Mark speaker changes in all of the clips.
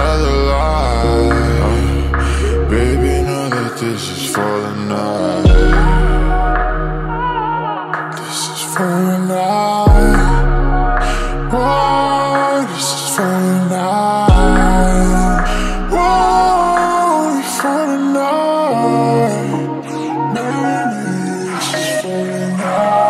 Speaker 1: another lie. Baby, know that this is for the night. This is for the night. Whoa, this is for the night. Whoa, for the night. Baby, this is for the night.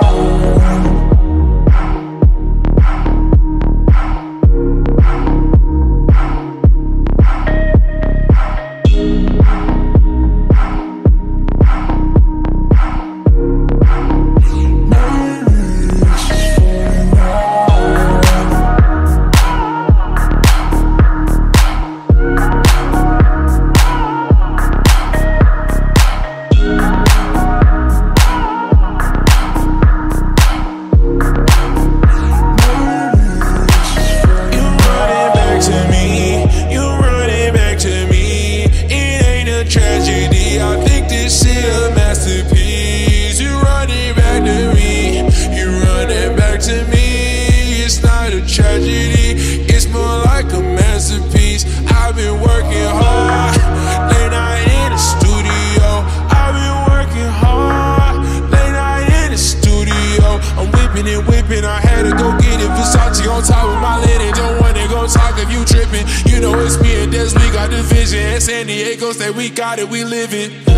Speaker 2: Tragedy, I think this shit a masterpiece. You run it back to me, you run it back to me. It's not a tragedy, it's more like a masterpiece. I've been working hard, late night in the studio. I've been working hard, late night in the studio. I'm whipping and whipping, I had to go get it. Versace on top of my linen, don't wanna go talk if you tripping. You know it's me and Des, we got the vision. And San Diego say we got it, we live it.
Speaker 1: We've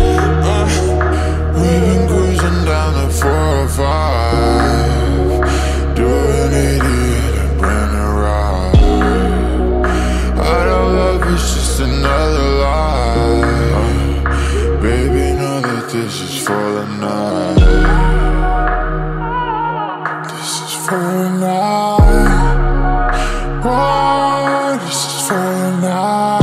Speaker 1: been cruising down the 405, doing 80 at a brand new ride. Our love is just another lie. Baby, know that this is for the night. This is for the night. Whoa, this is for the night.